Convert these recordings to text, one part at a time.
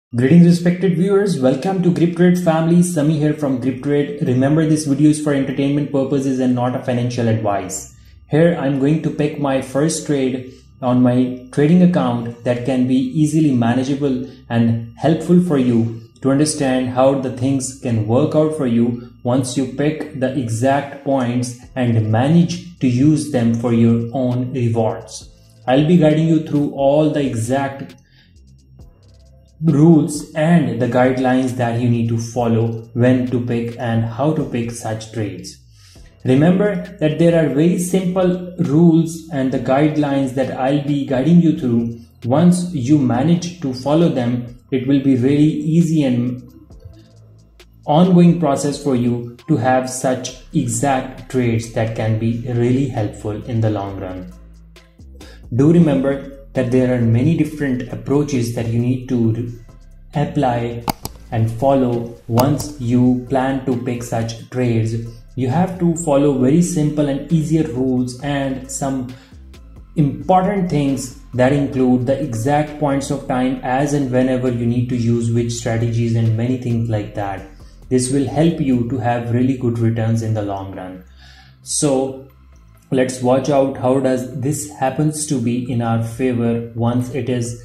Greetings respected viewers, welcome to GripTrade family. Sami here from GripTrade. Remember, this video is for entertainment purposes and not a financial advice. Here I'm going to pick my first trade on my trading account that can be easily manageable and helpful for you to understand how the things can work out for you once you pick the exact points and manage to use them for your own rewards. I'll be guiding you through all the exact rules and the guidelines that you need to follow when to pick and how to pick such trades. Remember that there are very simple rules and the guidelines that I'll be guiding you through. Once you manage to follow them, it will be very easy and ongoing process for you to have such exact trades that can be really helpful in the long run. Do remember that there are many different approaches that you need to apply and follow once you plan to pick such trades. You have to follow very simple and easier rules and some important things that include the exact points of time as and whenever you need to use which strategies and many things like that. This will help you to have really good returns in the long run. So let's watch out how does this happens to be in our favor once it is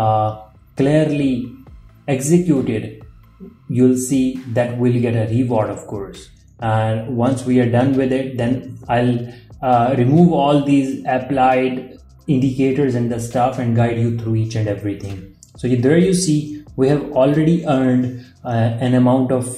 clearly executed. You'll see that we'll get a reward, of course, and once we are done with it, then I'll remove all these applied indicators and the stuff and guide you through each and everything. So there you see we have already earned an amount of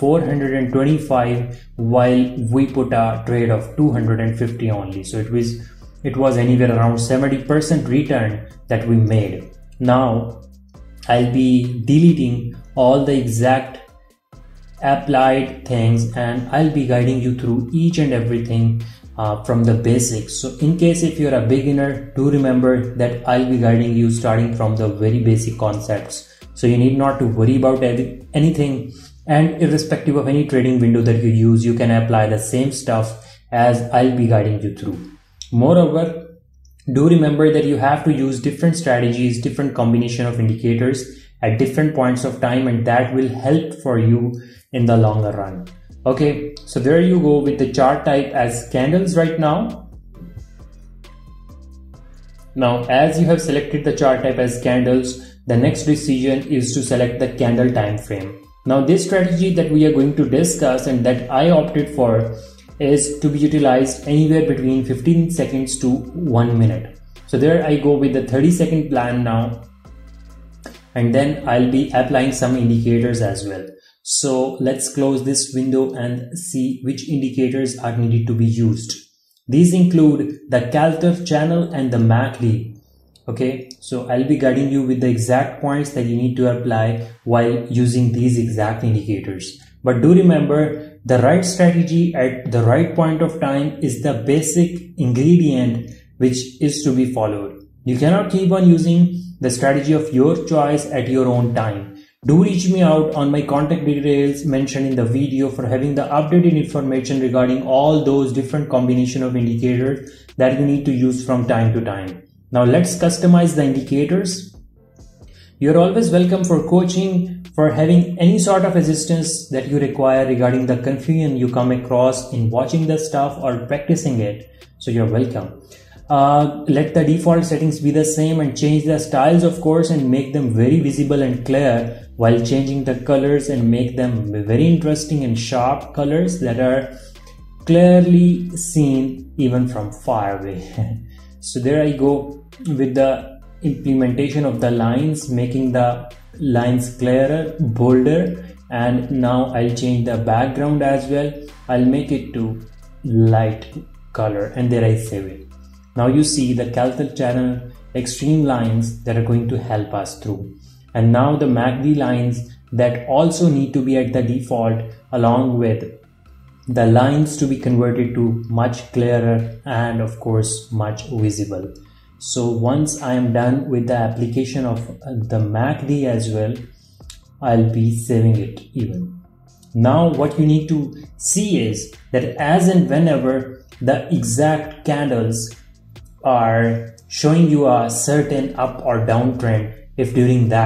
425 while we put a trade of 250 only. So it was anywhere around 70% return that we made. Now I'll be deleting all the exact applied things and I'll be guiding you through each and everything from the basics. So in case if you're a beginner, do remember that I'll be guiding you starting from the very basic concepts. So you need not to worry about anything, and irrespective of any trading window that you use, you can apply the same stuff as I'll be guiding you through. Moreover, do remember that you have to use different strategies, different combination of indicators at different points of time, and that will help for you in the longer run. Okay, so there you go with the chart type as candles right now. Now, as you have selected the chart type as candles, the next decision is to select the candle time frame. Now, this strategy that we are going to discuss and that I opted for is to be utilized anywhere between 15 seconds to 1 minute. So there I go with the 30-second plan now, and then I'll be applying some indicators as well. So let's close this window and see which indicators are needed to be used. These include the Calter channel and the MACD. Okay, so I'll be guiding you with the exact points that you need to apply while using these exact indicators. But do remember, the right strategy at the right point of time is the basic ingredient which is to be followed. You cannot keep on using the strategy of your choice at your own time. Do reach me out on my contact details mentioned in the video for having the updated information regarding all those different combination of indicators that you need to use from time to time. Now let's customize the indicators. You're always welcome for coaching, for having any sort of assistance that you require regarding the confusion you come across in watching the stuff or practicing it. So you're welcome. Let the default settings be the same and change the styles, of course, and make them very visible and clear while changing the colors and make them very interesting and sharp colors that are clearly seen even from far away. So there I go with the implementation of the lines, making the lines clearer, bolder, and now I'll change the background as well. I'll make it to light color, and there I save it. Now you see the Calter channel extreme lines that are going to help us through, and now the MACD lines that also need to be at the default, along with the lines to be converted to much clearer and of course much visible. So once I am done with the application of the MACD as well, I'll be saving it even. Now what you need to see is that as and whenever the exact candles are showing you a certain up or down trend, if during that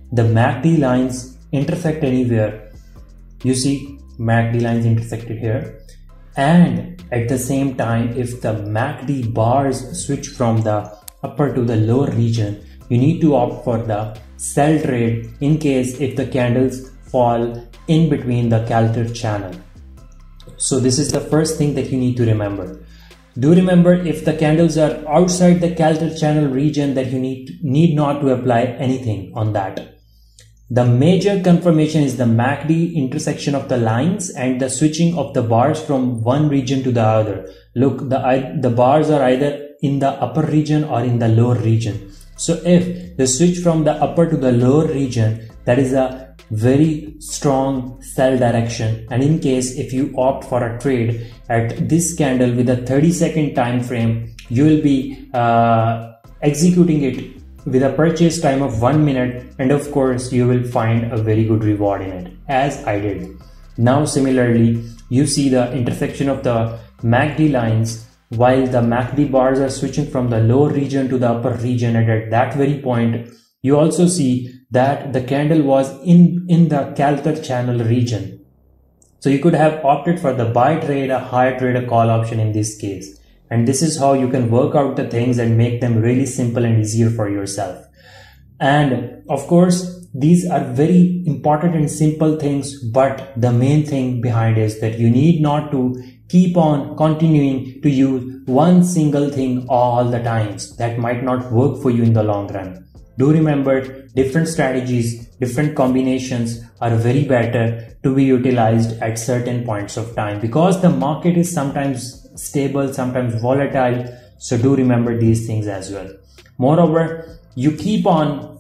the MACD lines intersect anywhere, you see MACD lines intersected here, and at the same time if the MACD bars switch from the upper to the lower region, you need to opt for the sell trade in case if the candles fall in between the Calter channel. So this is the first thing that you need to remember. Do remember, if the candles are outside the Calter channel region, that you need not to apply anything on that. The major confirmation is the MACD intersection of the lines and the switching of the bars from one region to the other. Look, the bars are either in the upper region or in the lower region. So if the switch from the upper to the lower region, that is a very strong sell direction, and in case if you opt for a trade at this candle with a 30-second time frame, you will be executing it with a purchase time of 1 minute, and of course you will find a very good reward in it, as I did. Now similarly, you see the intersection of the MACD lines while the MACD bars are switching from the lower region to the upper region, and at that very point you also see that the candle was in the Calter channel region. So you could have opted for the buy trade, a high trade, a call option in this case. And this is how you can work out the things and make them really simple and easier for yourself. And of course, these are very important and simple things, but the main thing behind is that you need not to keep on continuing to use one single thing all the times. That might not work for you in the long run. Do remember, different strategies, different combinations are very better to be utilized at certain points of time, because the market is sometimes stable, sometimes volatile. So do remember these things as well. Moreover, you keep on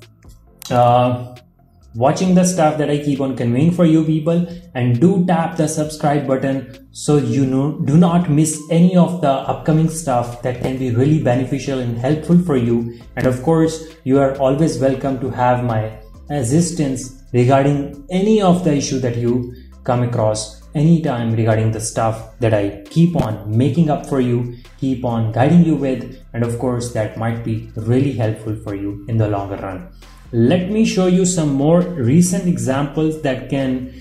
watching the stuff that I keep on conveying for you people, and do tap the subscribe button so you do not miss any of the upcoming stuff that can be really beneficial and helpful for you. And of course, you are always welcome to have my assistance regarding any of the issue that you come across anytime regarding the stuff that I keep on making up for you, keep on guiding you with, and of course that might be really helpful for you in the longer run. Let me show you some more recent examples that can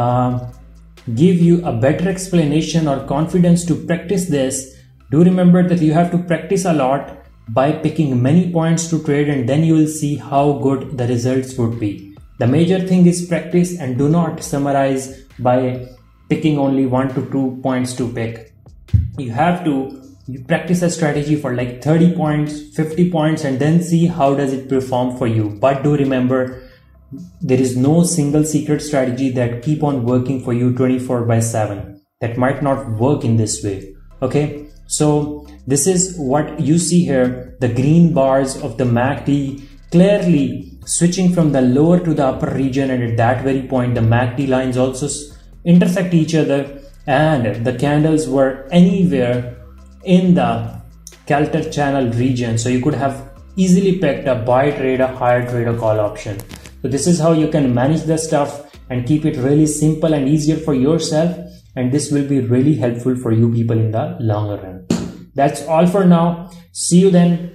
give you a better explanation or confidence to practice this. Do remember that you have to practice a lot by picking many points to trade, and then you will see how good the results would be. The major thing is practice, and do not summarize by picking only 1 to 2 points to pick. You have to practice a strategy for like 30 points, 50 points, and then see how does it perform for you. But do remember, there is no single secret strategy that keep on working for you 24/7. That might not work in this way. Okay, so this is what you see here, the green bars of the MACD clearly switching from the lower to the upper region, and at that very point the MACD lines also intersect each other, and the candles were anywhere in the Calter channel region. So you could have easily picked a buy trade, a higher trade, a call option. So this is how you can manage the stuff and keep it really simple and easier for yourself, and this will be really helpful for you people in the longer run. That's all for now. See you then,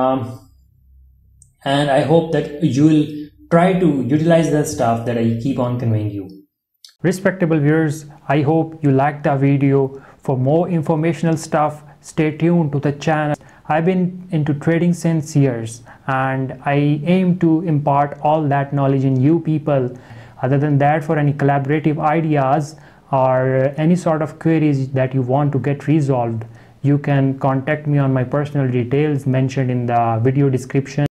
and I hope that you will try to utilize the stuff that I keep on conveying you. Respectable viewers, I hope you liked the video. For more informational stuff, stay tuned to the channel. I've been into trading since years, and I aim to impart all that knowledge in you people. Other than that, for any collaborative ideas or any sort of queries that you want to get resolved, you can contact me on my personal details mentioned in the video description.